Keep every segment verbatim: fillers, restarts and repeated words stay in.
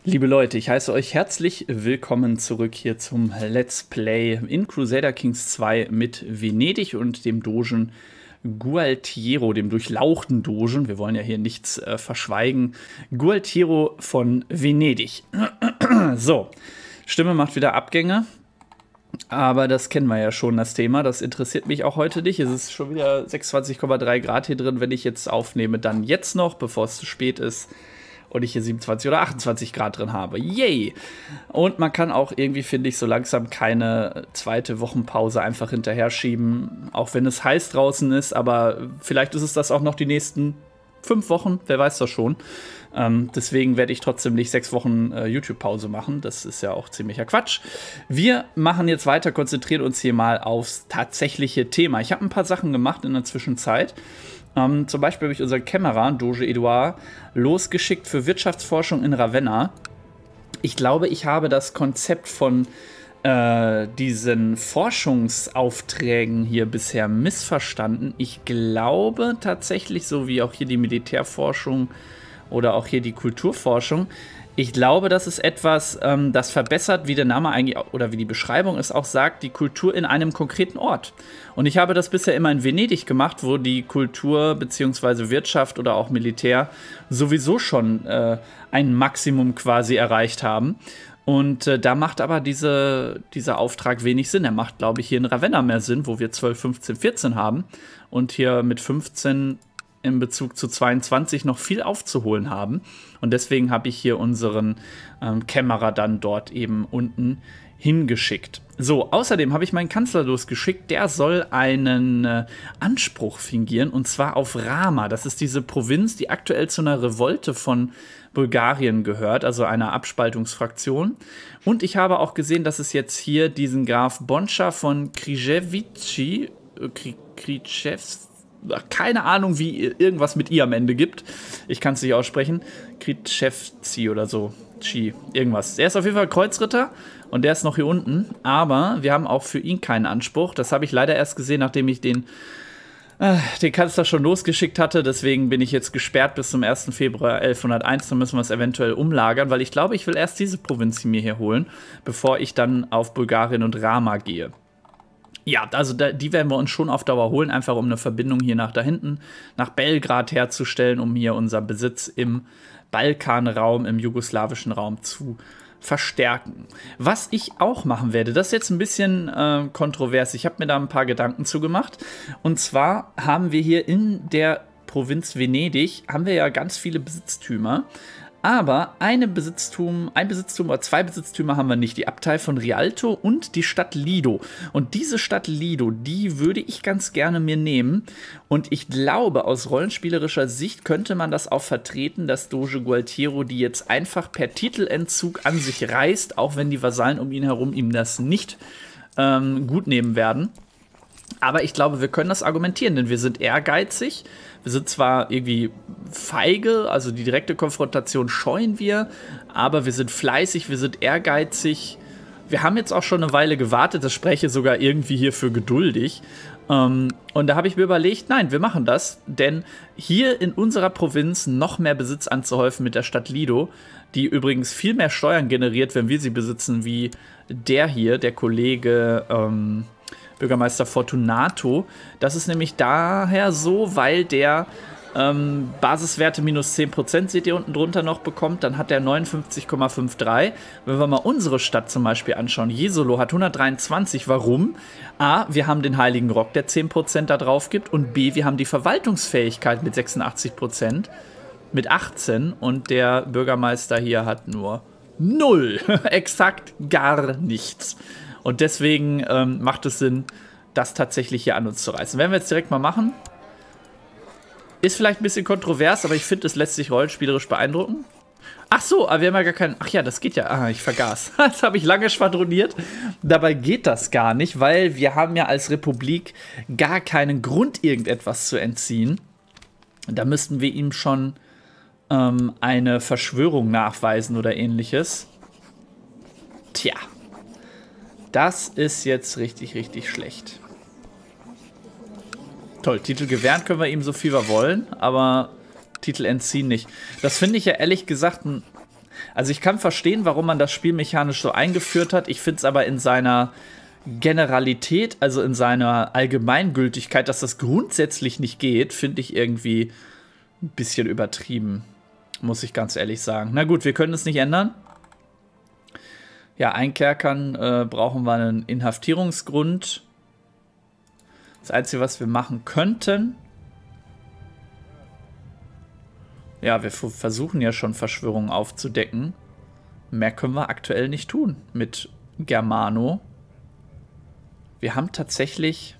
Liebe Leute, ich heiße euch herzlich willkommen zurück hier zum Let's Play in Crusader Kings zwei mit Venedig und dem Dogen Gualtiero, dem durchlauchten Dogen. Wir wollen ja hier nichts äh, verschweigen. Gualtiero von Venedig. So, Stimme macht wieder Abgänge. Aber das kennen wir ja schon, das Thema. Das interessiert mich auch heute nicht. Es ist schon wieder sechsundzwanzig Komma drei Grad hier drin. Wenn ich jetzt aufnehme, dann jetzt noch, bevor es zu spät ist. Und ich hier siebenundzwanzig oder achtundzwanzig Grad drin habe. Yay! Und man kann auch irgendwie, finde ich, so langsam keine zweite Wochenpause einfach hinterher schieben. Auch wenn es heiß draußen ist. Aber vielleicht ist es das auch noch die nächsten fünf Wochen. Wer weiß das schon. Ähm, deswegen werde ich trotzdem nicht sechs Wochen äh, YouTube-Pause machen. Das ist ja auch ziemlicher Quatsch. Wir machen jetzt weiter, konzentrieren uns hier mal aufs tatsächliche Thema. Ich habe ein paar Sachen gemacht in der Zwischenzeit. Um, zum Beispiel habe ich unseren Kämmerer, Doge Edouard, losgeschickt für Wirtschaftsforschung in Ravenna. Ich glaube, ich habe das Konzept von äh, diesen Forschungsaufträgen hier bisher missverstanden. Ich glaube tatsächlich, so wie auch hier die Militärforschung oder auch hier die Kulturforschung, ich glaube, das ist etwas, ähm, das verbessert, wie der Name eigentlich oder wie die Beschreibung es auch sagt, die Kultur in einem konkreten Ort. Und ich habe das bisher immer in Venedig gemacht, wo die Kultur bzw. Wirtschaft oder auch Militär sowieso schon äh, ein Maximum quasi erreicht haben. Und äh, da macht aber diese, dieser Auftrag wenig Sinn. Er macht, glaube ich, hier in Ravenna mehr Sinn, wo wir zwölf, fünfzehn, vierzehn haben. Und hier mit fünfzehn in Bezug zu zweiundzwanzig noch viel aufzuholen haben. Und deswegen habe ich hier unseren ähm, Kämmerer dann dort eben unten hingeschickt. So, außerdem habe ich meinen Kanzler losgeschickt. Der soll einen äh, Anspruch fingieren, und zwar auf Rama. Das ist diese Provinz, die aktuell zu einer Revolte von Bulgarien gehört, also einer Abspaltungsfraktion. Und ich habe auch gesehen, dass es jetzt hier diesen Graf Boncha von Križevići, äh, Križevs, keine Ahnung, wie irgendwas mit I am Ende gibt. Ich kann es nicht aussprechen. Križevci oder so. Chi, irgendwas. Er ist auf jeden Fall Kreuzritter und der ist noch hier unten. Aber wir haben auch für ihn keinen Anspruch. Das habe ich leider erst gesehen, nachdem ich den, äh, den Kanzler schon losgeschickt hatte. Deswegen bin ich jetzt gesperrt bis zum ersten Februar elfhunderteins. Dann müssen wir es eventuell umlagern, weil ich glaube, ich will erst diese Provinz mir hier holen, bevor ich dann auf Bulgarien und Rama gehe. Ja, also da, die werden wir uns schon auf Dauer holen, einfach um eine Verbindung hier nach da hinten, nach Belgrad herzustellen, um hier unser Besitz im Balkanraum, im jugoslawischen Raum zu verstärken. Was ich auch machen werde, das ist jetzt ein bisschen äh, kontrovers, ich habe mir da ein paar Gedanken zu gemacht. Und zwar haben wir hier in der Provinz Venedig, haben wir ja ganz viele Besitztümer. Aber eine Besitztum, ein Besitztum oder zwei Besitztümer haben wir nicht. Die Abtei von Rialto und die Stadt Lido. Und diese Stadt Lido, die würde ich ganz gerne mir nehmen. Und ich glaube, aus rollenspielerischer Sicht könnte man das auch vertreten, dass Doge Gualtiero die jetzt einfach per Titelentzug an sich reißt, auch wenn die Vasallen um ihn herum ihm das nicht ähm, gut nehmen werden. Aber ich glaube, wir können das argumentieren, denn wir sind ehrgeizig. Wir sind zwar irgendwie feige, also die direkte Konfrontation scheuen wir, aber wir sind fleißig, wir sind ehrgeizig. Wir haben jetzt auch schon eine Weile gewartet, das spreche sogar irgendwie hier für geduldig. Ähm, und da habe ich mir überlegt, nein, wir machen das, denn hier in unserer Provinz noch mehr Besitz anzuhäufen mit der Stadt Lido, die übrigens viel mehr Steuern generiert, wenn wir sie besitzen, wie der hier, der Kollege ähm, Bürgermeister Fortunato. Das ist nämlich daher so, weil der ähm, Basiswerte minus zehn Prozent, seht ihr unten drunter noch, bekommt. Dann hat der neunundfünfzig Komma dreiundfünfzig. Wenn wir mal unsere Stadt zum Beispiel anschauen, Jesolo hat hundertdreiundzwanzig. Warum? A, wir haben den Heiligen Rock, der zehn Prozent da drauf gibt. Und B, wir haben die Verwaltungsfähigkeit mit sechsundachtzig Prozent, mit achtzehn. Und der Bürgermeister hier hat nur null. Exakt gar nichts. Und deswegen ähm, macht es Sinn, das tatsächlich hier an uns zu reißen. Werden wir jetzt direkt mal machen. Ist vielleicht ein bisschen kontrovers, aber ich finde, es lässt sich rollenspielerisch beeindrucken. Ach so, aber wir haben ja gar keinen... Ach ja, das geht ja. Ah, ich vergaß. Das habe ich lange schwadroniert. Dabei geht das gar nicht, weil wir haben ja als Republik gar keinen Grund, irgendetwas zu entziehen. Da müssten wir ihm schon ähm, eine Verschwörung nachweisen oder ähnliches. Tja. Das ist jetzt richtig, richtig schlecht. Toll, Titel gewähren können wir ihm so viel wir wollen, aber Titel entziehen nicht. Das finde ich ja ehrlich gesagt ein Also ich kann verstehen, warum man das spielmechanisch so eingeführt hat. Ich finde es aber in seiner Generalität, also in seiner Allgemeingültigkeit, dass das grundsätzlich nicht geht, finde ich irgendwie ein bisschen übertrieben. Muss ich ganz ehrlich sagen. Na gut, wir können es nicht ändern. Ja, einkerkern äh, brauchen wir einen Inhaftierungsgrund. Das Einzige, was wir machen könnten. Ja, wir versuchen ja schon Verschwörungen aufzudecken. Mehr können wir aktuell nicht tun mit Germano. Wir haben tatsächlich...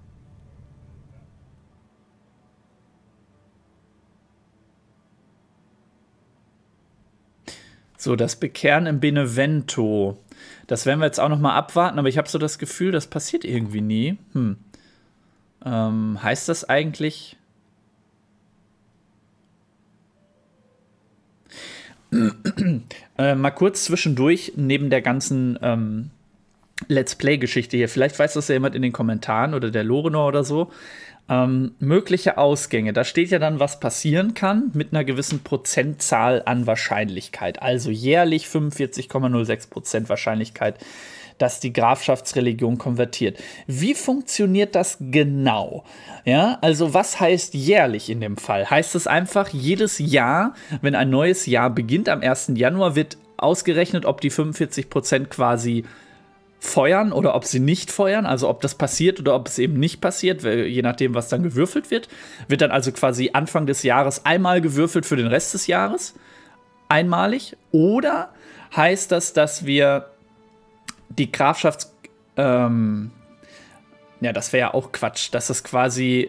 So, das Bekehren im Benevento. Das werden wir jetzt auch noch mal abwarten, aber ich habe so das Gefühl, das passiert irgendwie nie. Hm. Ähm, heißt das eigentlich... äh, mal kurz zwischendurch, neben der ganzen ähm, Let's Play-Geschichte hier. Vielleicht weiß das ja jemand in den Kommentaren oder der Lorenor oder so. Ähm, mögliche Ausgänge. Da steht ja dann, was passieren kann mit einer gewissen Prozentzahl an Wahrscheinlichkeit. Also jährlich fünfundvierzig Komma null sechs Prozent Wahrscheinlichkeit, dass die Grafschaftsreligion konvertiert. Wie funktioniert das genau? Ja, also was heißt jährlich in dem Fall? Heißt es einfach, jedes Jahr, wenn ein neues Jahr beginnt, am ersten Januar, wird ausgerechnet, ob die fünfundvierzig Prozent quasi feuern oder ob sie nicht feuern, also ob das passiert oder ob es eben nicht passiert, je nachdem, was dann gewürfelt wird. Wird dann also quasi Anfang des Jahres einmal gewürfelt für den Rest des Jahres, einmalig. Oder heißt das, dass wir die Grafschafts... Ähm, ja, das wäre ja auch Quatsch, dass das quasi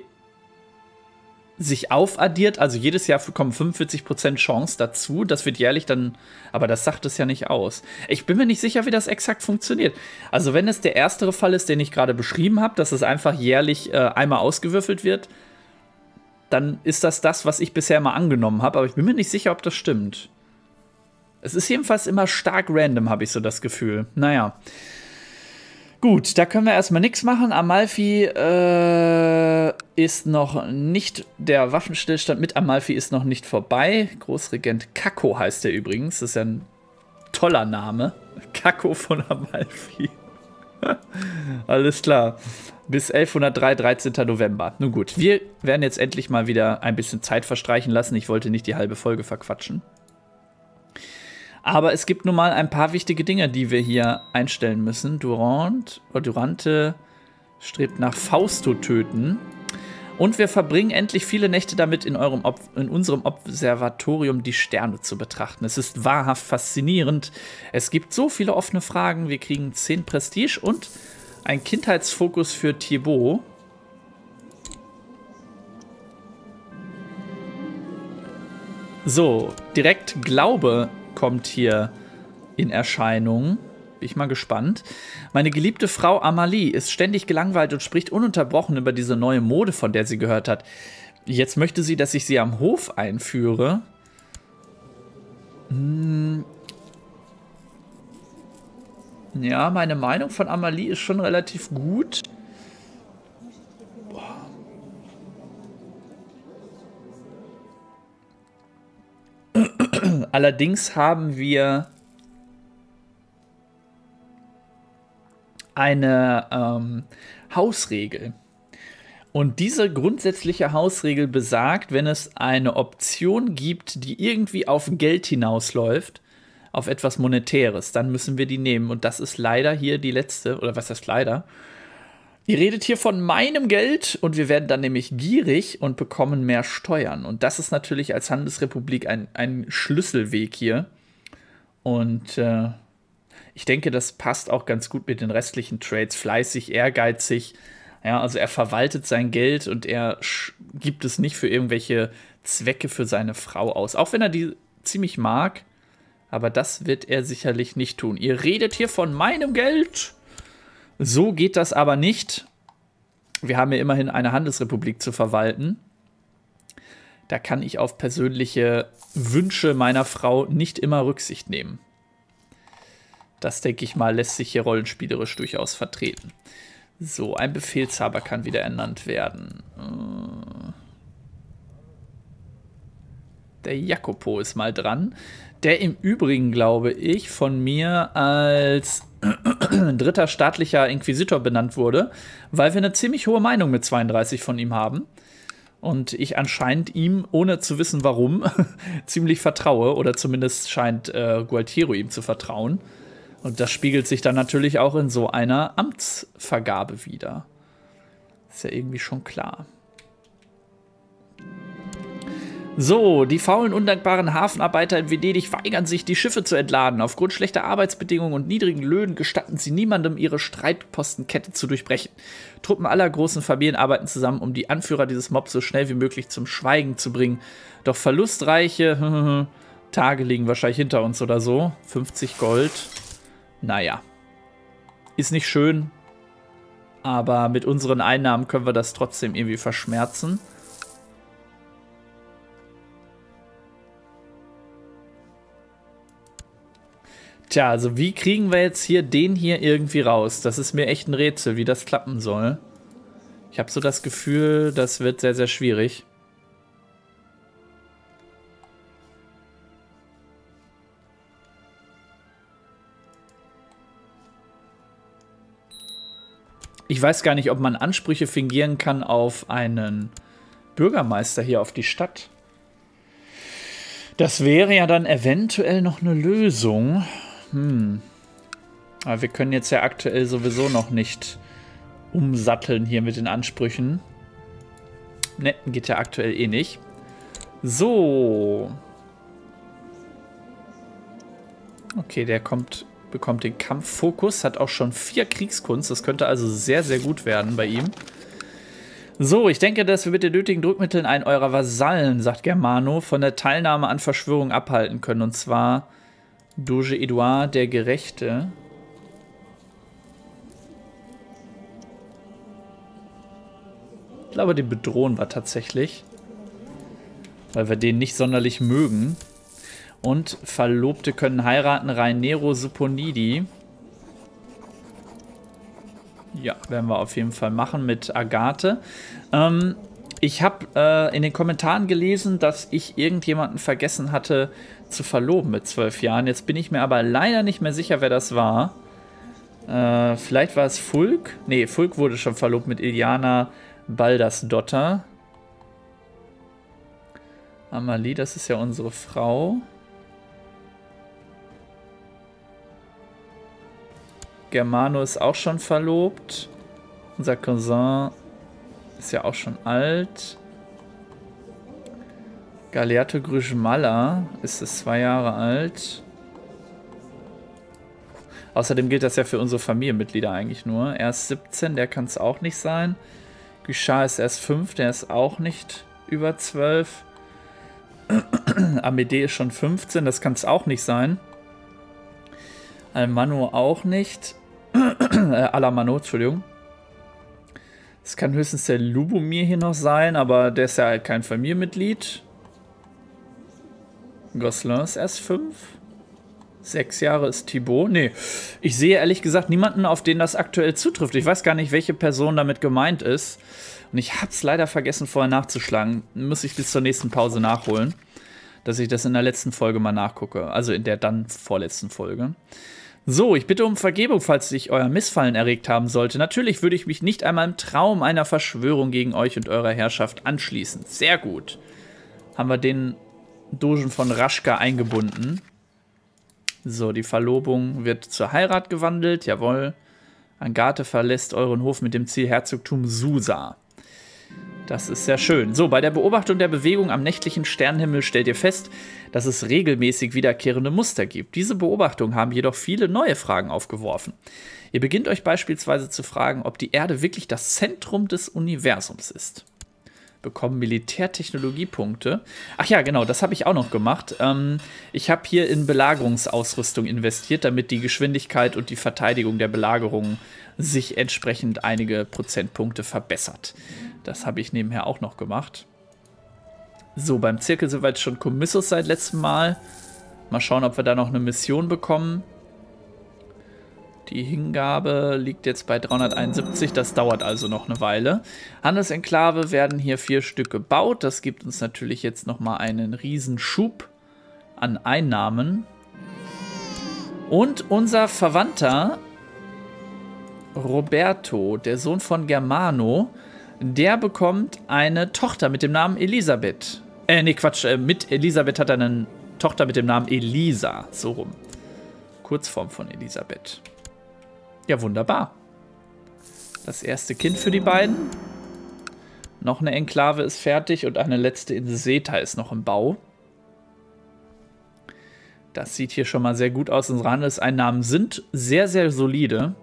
sich aufaddiert, also jedes Jahr kommen fünfundvierzig Prozent Chance dazu, das wird jährlich dann, aber das sagt es ja nicht aus. Ich bin mir nicht sicher, wie das exakt funktioniert. Also wenn es der erstere Fall ist, den ich gerade beschrieben habe, dass es einfach jährlich äh, einmal ausgewürfelt wird, dann ist das das, was ich bisher mal angenommen habe, aber ich bin mir nicht sicher, ob das stimmt. Es ist jedenfalls immer stark random, habe ich so das Gefühl. Naja. Gut, da können wir erstmal nichts machen. Amalfi äh, ist noch nicht, der Waffenstillstand mit Amalfi ist noch nicht vorbei. Großregent Kakko heißt er übrigens. Das ist ja ein toller Name. Kakko von Amalfi. Alles klar. Bis elfhundertdrei, dreizehnten November. Nun gut, wir werden jetzt endlich mal wieder ein bisschen Zeit verstreichen lassen. Ich wollte nicht die halbe Folge verquatschen. Aber es gibt nun mal ein paar wichtige Dinge, die wir hier einstellen müssen. Durant oder Durante strebt nach Fausto töten. Und wir verbringen endlich viele Nächte damit, in, eurem Ob in unserem Observatorium die Sterne zu betrachten. Es ist wahrhaft faszinierend. Es gibt so viele offene Fragen. Wir kriegen zehn Prestige und ein Kindheitsfokus für Thibaut. So, direkt Glaube kommt hier in Erscheinung. Bin ich mal gespannt. Meine geliebte Frau Amalie ist ständig gelangweilt und spricht ununterbrochen über diese neue Mode, von der sie gehört hat. Jetzt möchte sie, dass ich sie am Hof einführe. Hm. Ja, meine Meinung von Amalie ist schon relativ gut. Boah. Allerdings haben wir eine ähm, Hausregel. Und diese grundsätzliche Hausregel besagt, wenn es eine Option gibt, die irgendwie auf Geld hinausläuft, auf etwas Monetäres, dann müssen wir die nehmen. Und das ist leider hier die letzte, oder was heißt leider? Ihr redet hier von meinem Geld und wir werden dann nämlich gierig und bekommen mehr Steuern. Und das ist natürlich als Handelsrepublik ein, ein Schlüsselweg hier. Und äh, ich denke, das passt auch ganz gut mit den restlichen Trades. Fleißig, ehrgeizig. Ja, also er verwaltet sein Geld und er gibt es nicht für irgendwelche Zwecke für seine Frau aus. Auch wenn er die ziemlich mag. Aber das wird er sicherlich nicht tun. Ihr redet hier von meinem Geld. So geht das aber nicht. Wir haben ja immerhin eine Handelsrepublik zu verwalten. Da kann ich auf persönliche Wünsche meiner Frau nicht immer Rücksicht nehmen. Das, denke ich mal, lässt sich hier rollenspielerisch durchaus vertreten. So, ein Befehlshaber kann wieder ernannt werden. Der Jacopo ist mal dran. Der im Übrigen, glaube ich, von mir als dritter staatlicher Inquisitor benannt wurde, weil wir eine ziemlich hohe Meinung mit zweiunddreißig von ihm haben. Und ich anscheinend ihm, ohne zu wissen warum, ziemlich vertraue. Oder zumindest scheint äh, Gualtiero ihm zu vertrauen. Und das spiegelt sich dann natürlich auch in so einer Amtsvergabe wider. Ist ja irgendwie schon klar. So, die faulen, undankbaren Hafenarbeiter in Venedig weigern sich, die Schiffe zu entladen. Aufgrund schlechter Arbeitsbedingungen und niedrigen Löhnen gestatten sie niemandem, ihre Streitpostenkette zu durchbrechen. Truppen aller großen Familien arbeiten zusammen, um die Anführer dieses Mobs so schnell wie möglich zum Schweigen zu bringen. Doch verlustreiche Tage liegen wahrscheinlich hinter uns oder so. fünfzig Gold. Naja. Ist nicht schön, aber mit unseren Einnahmen können wir das trotzdem irgendwie verschmerzen. Tja, also wie kriegen wir jetzt hier den hier irgendwie raus? Das ist mir echt ein Rätsel, wie das klappen soll. Ich habe so das Gefühl, das wird sehr, sehr schwierig. Ich weiß gar nicht, ob man Ansprüche fingieren kann auf einen Bürgermeister hier auf die Stadt. Das wäre ja dann eventuell noch eine Lösung. Hm. Aber wir können jetzt ja aktuell sowieso noch nicht umsatteln hier mit den Ansprüchen. Ne, geht ja aktuell eh nicht. So. Okay, der kommt, bekommt den Kampffokus, hat auch schon vier Kriegskunst. Das könnte also sehr, sehr gut werden bei ihm. So, ich denke, dass wir mit den nötigen Druckmitteln einen eurer Vasallen, sagt Germano, von der Teilnahme an Verschwörungen abhalten können. Und zwar Doge Eduard der Gerechte. Ich glaube, den bedrohen wir tatsächlich. Weil wir den nicht sonderlich mögen. Und Verlobte können heiraten, Rhaenero Supponidi. Ja, werden wir auf jeden Fall machen mit Agathe. Ähm, ich habe äh, in den Kommentaren gelesen, dass ich irgendjemanden vergessen hatte zu verloben mit zwölf Jahren. Jetzt bin ich mir aber leider nicht mehr sicher, wer das war. Äh, vielleicht war es Fulk. Nee, Fulk wurde schon verlobt mit Iliana Baldersdotter. Amalie, das ist ja unsere Frau. Germano ist auch schon verlobt. Unser Cousin ist ja auch schon alt. Galeato Grüschmalla ist es zwei Jahre alt. Außerdem gilt das ja für unsere Familienmitglieder eigentlich nur. Er ist siebzehn, der kann es auch nicht sein. Guichard ist erst fünf, der ist auch nicht über zwölf. Amédée ist schon fünfzehn, das kann es auch nicht sein. Almano auch nicht. äh, Alamano, Entschuldigung. Es kann höchstens der Lubomir hier noch sein, aber der ist ja halt kein Familienmitglied. Gosselin ist erst fünf. Sechs Jahre ist Thibaut. Nee, ich sehe ehrlich gesagt niemanden, auf den das aktuell zutrifft. Ich weiß gar nicht, welche Person damit gemeint ist. Und ich habe es leider vergessen, vorher nachzuschlagen. Muss ich bis zur nächsten Pause nachholen. Dass ich das in der letzten Folge mal nachgucke. Also in der dann vorletzten Folge. So, ich bitte um Vergebung, falls ich euer Missfallen erregt haben sollte. Natürlich würde ich mich nicht einmal im Traum einer Verschwörung gegen euch und eurer Herrschaft anschließen. Sehr gut. Haben wir den Dogen von Raschka eingebunden. So, die Verlobung wird zur Heirat gewandelt. Jawohl. Agathe verlässt euren Hof mit dem Ziel Herzogtum Susa. Das ist sehr schön. So, bei der Beobachtung der Bewegung am nächtlichen Sternenhimmel stellt ihr fest, dass es regelmäßig wiederkehrende Muster gibt. Diese Beobachtungen haben jedoch viele neue Fragen aufgeworfen. Ihr beginnt euch beispielsweise zu fragen, ob die Erde wirklich das Zentrum des Universums ist. Bekommen Militärtechnologiepunkte. Ach ja, genau, das habe ich auch noch gemacht. Ähm, ich habe hier in Belagerungsausrüstung investiert, damit die Geschwindigkeit und die Verteidigung der Belagerung sich entsprechend einige Prozentpunkte verbessert. Das habe ich nebenher auch noch gemacht. So, beim Zirkel sind wir jetzt schon Kommissus seit letztem Mal. Mal schauen, ob wir da noch eine Mission bekommen. Die Hingabe liegt jetzt bei dreihunderteinundsiebzig, das dauert also noch eine Weile. Handelsenklave werden hier vier Stück gebaut. Das gibt uns natürlich jetzt nochmal einen Riesenschub an Einnahmen. Und unser Verwandter Roberto, der Sohn von Germano, der bekommt eine Tochter mit dem Namen Elisabeth. Äh, nee, Quatsch, äh, mit Elisabeth hat er eine Tochter mit dem Namen Elisa, so rum. Kurzform von Elisabeth. Ja, wunderbar. Das erste Kind für die beiden. Noch eine Enklave ist fertig und eine letzte in Seta ist noch im Bau. Das sieht hier schon mal sehr gut aus. Unsere Handelseinnahmen sind sehr, sehr solide.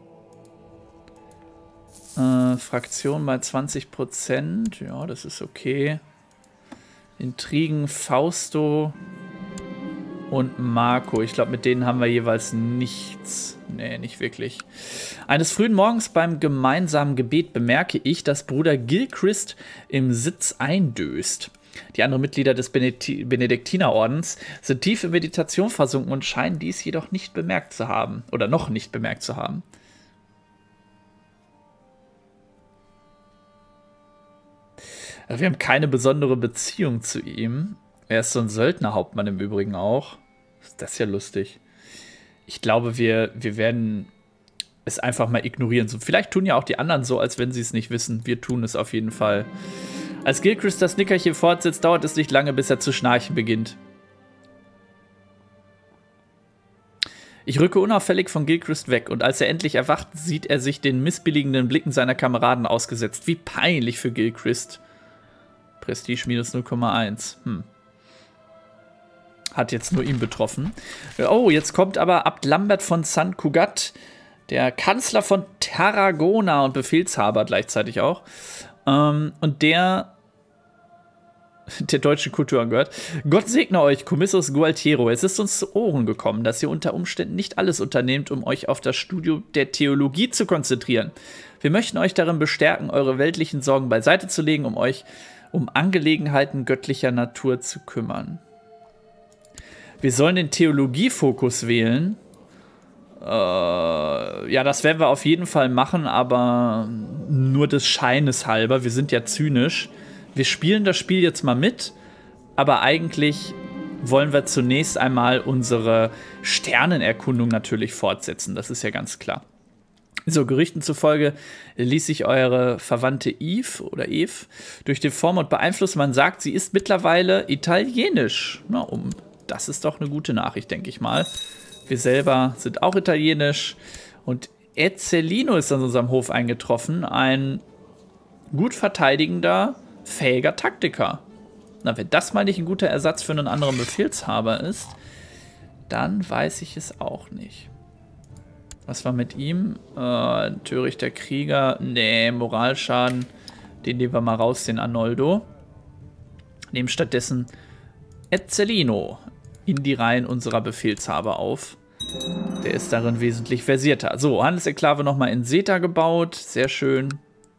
Äh, Fraktion mal zwanzig Prozent. Ja, das ist okay. Intrigen, Fausto und Marco. Ich glaube, mit denen haben wir jeweils nichts. Nee, nicht wirklich. Eines frühen Morgens beim gemeinsamen Gebet bemerke ich, dass Bruder Gilchrist im Sitz eindöst. Die anderen Mitglieder des Benediktinerordens sind tief in Meditation versunken und scheinen dies jedoch nicht bemerkt zu haben. Oder noch nicht bemerkt zu haben. Wir haben keine besondere Beziehung zu ihm. Er ist so ein Söldnerhauptmann im Übrigen auch. Das ist ja lustig. Ich glaube, wir, wir werden es einfach mal ignorieren. So, vielleicht tun ja auch die anderen so, als wenn sie es nicht wissen. Wir tun es auf jeden Fall. Als Gilchrist das Nickerchen fortsetzt, dauert es nicht lange, bis er zu schnarchen beginnt. Ich rücke unauffällig von Gilchrist weg und als er endlich erwacht, sieht er sich den missbilligenden Blicken seiner Kameraden ausgesetzt. Wie peinlich für Gilchrist. Prestige minus null Komma eins. Hm. Hat jetzt nur ihn betroffen. Oh, jetzt kommt aber Abt Lambert von San Cugat, der Kanzler von Tarragona und Befehlshaber gleichzeitig auch. Ähm, und der der deutschen Kultur angehört. Gott segne euch, Commissus Gualtiero. Es ist uns zu Ohren gekommen, dass ihr unter Umständen nicht alles unternehmt, um euch auf das Studium der Theologie zu konzentrieren. Wir möchten euch darin bestärken, eure weltlichen Sorgen beiseite zu legen, um euch um Angelegenheiten göttlicher Natur zu kümmern. Wir sollen den Theologiefokus wählen. Äh, ja, das werden wir auf jeden Fall machen, aber nur des Scheines halber. Wir sind ja zynisch. Wir spielen das Spiel jetzt mal mit, aber eigentlich wollen wir zunächst einmal unsere Sternenerkundung natürlich fortsetzen. Das ist ja ganz klar. So, Gerüchten zufolge ließ sich eure Verwandte Eve oder Eve durch den Vormund beeinflussen. Man sagt, sie ist mittlerweile italienisch. Na, um, das ist doch eine gute Nachricht, denke ich mal. Wir selber sind auch italienisch. Und Ezzelino ist an unserem Hof eingetroffen. Ein gut verteidigender, fähiger Taktiker. Na, wenn das mal nicht ein guter Ersatz für einen anderen Befehlshaber ist, dann weiß ich es auch nicht. Was war mit ihm? Äh, törichter Krieger. Nee, Moralschaden. Den nehmen wir mal raus, den Arnoldo. Nehmen stattdessen Ezzelino in die Reihen unserer Befehlshaber auf. Der ist darin wesentlich versierter. So, Handelsenklave nochmal in Seta gebaut. Sehr schön.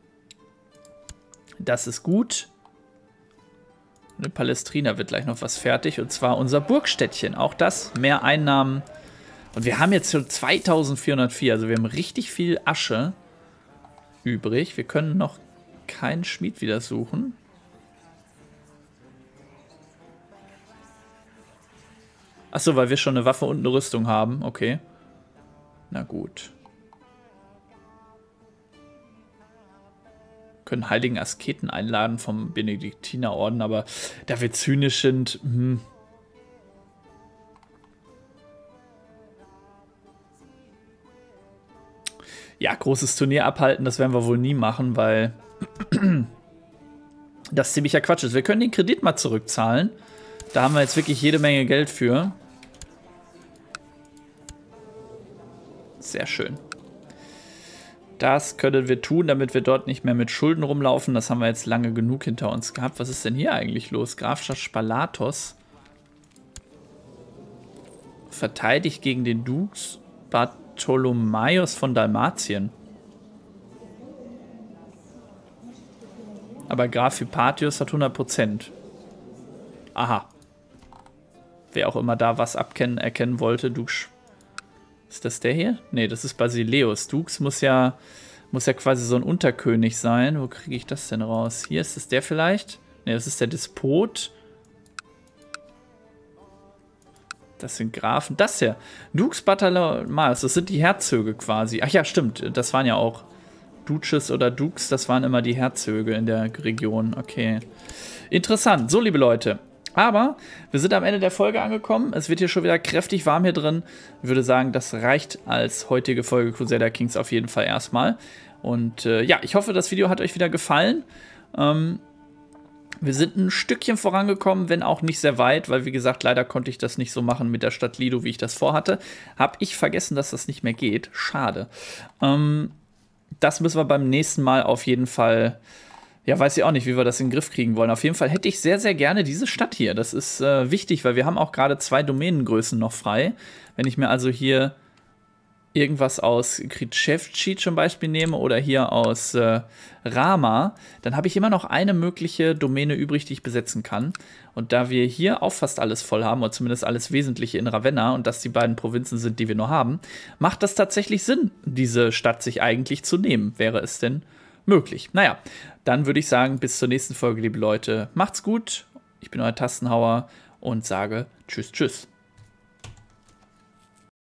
Das ist gut. In Palestrina wird gleich noch was fertig. Und zwar unser Burgstädtchen. Auch das, mehr Einnahmen. Und wir haben jetzt schon zweitausendvierhundertvier, also wir haben richtig viel Asche übrig. Wir können noch keinen Schmied wieder suchen. Achso, weil wir schon eine Waffe und eine Rüstung haben. Okay. Na gut. Können heiligen Asketen einladen vom Benediktinerorden, aber da wir zynisch sind, hm. Ja, großes Turnier abhalten, das werden wir wohl nie machen, weil das ziemlicher Quatsch ist. Wir können den Kredit mal zurückzahlen. Da haben wir jetzt wirklich jede Menge Geld für. Sehr schön. Das können wir tun, damit wir dort nicht mehr mit Schulden rumlaufen. Das haben wir jetzt lange genug hinter uns gehabt. Was ist denn hier eigentlich los? Grafschaft Spalatos verteidigt gegen den Dux Bartholomäus von Dalmatien. Aber Graf Hypatius hat hundert Prozent. Aha. Wer auch immer da was abkennen, erkennen wollte. Dux. Ist das der hier? Nee, das ist Basileus. Dux muss ja, muss ja quasi so ein Unterkönig sein. Wo kriege ich das denn raus? Hier, ist es der vielleicht? Nee, das ist der Despot. Das sind Grafen. Das hier. Dux, Bataillon, Mars. Das sind die Herzöge quasi. Ach ja, stimmt. Das waren ja auch Duches oder Dux. Das waren immer die Herzöge in der Region. Okay. Interessant. So, liebe Leute. Aber wir sind am Ende der Folge angekommen. Es wird hier schon wieder kräftig warm hier drin. Ich würde sagen, das reicht als heutige Folge Crusader Kings auf jeden Fall erstmal. Und äh, ja, ich hoffe, das Video hat euch wieder gefallen. Ähm, wir sind ein Stückchen vorangekommen, wenn auch nicht sehr weit, weil wie gesagt, leider konnte ich das nicht so machen mit der Stadt Lido, wie ich das vorhatte. Hab ich vergessen, dass das nicht mehr geht. Schade. Ähm, das müssen wir beim nächsten Mal auf jeden Fall... Ja, weiß ich auch nicht, wie wir das in den Griff kriegen wollen. Auf jeden Fall hätte ich sehr, sehr gerne diese Stadt hier. Das ist äh, wichtig, weil wir haben auch gerade zwei Domänengrößen noch frei. Wenn ich mir also hier irgendwas aus Kritschevci zum Beispiel nehme oder hier aus äh, Rama, dann habe ich immer noch eine mögliche Domäne übrig, die ich besetzen kann. Und da wir hier auch fast alles voll haben, oder zumindest alles Wesentliche in Ravenna, und das die beiden Provinzen sind, die wir nur haben, macht das tatsächlich Sinn, diese Stadt sich eigentlich zu nehmen. Wäre es denn möglich? Naja, dann würde ich sagen, bis zur nächsten Folge, liebe Leute. Macht's gut, ich bin euer Tastenhauer und sage Tschüss, tschüss.